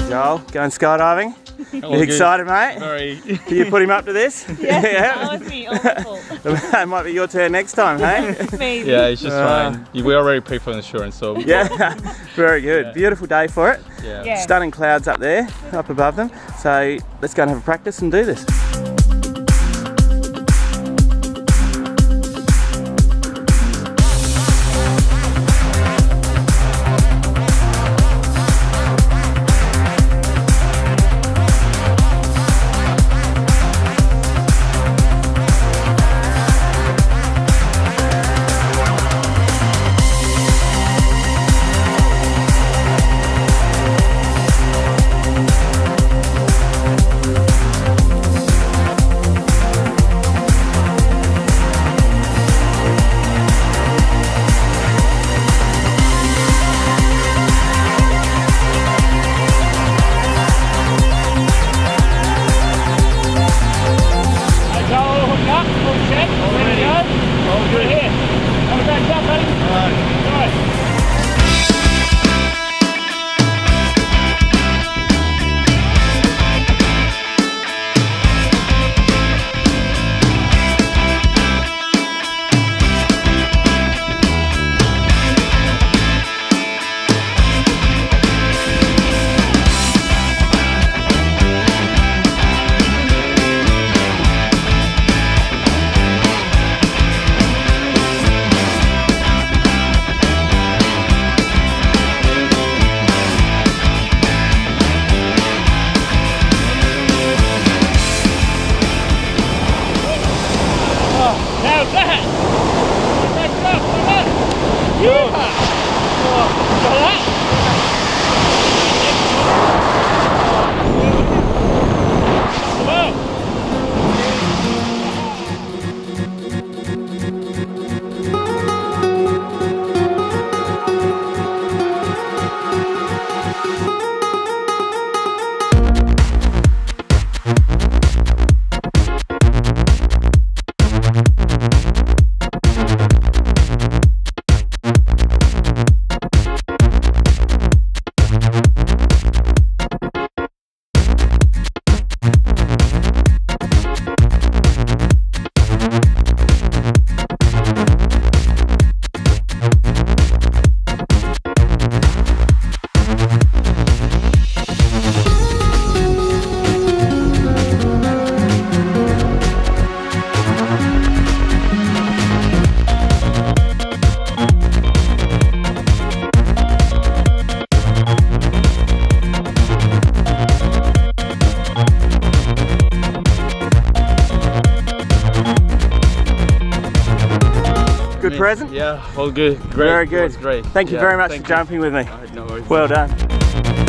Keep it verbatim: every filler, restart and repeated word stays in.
Joel, going skydiving? All You good. excited, mate? Very. Did you put him up to this? Yeah, Yeah. that was me, all my fault. It might be your turn next time, hey? Maybe. Yeah, it's just Uh, fine. We already paid for insurance, so. Yeah, very good. Yeah. Beautiful day for it. Yeah. Yeah. Stunning clouds up there, up above them. So let's go and have a practice and do this. Good present? Yeah, all good. Great. Very good. It was great. Thank you Yeah, very much thank for you. jumping with me. All right, no worries. Well done.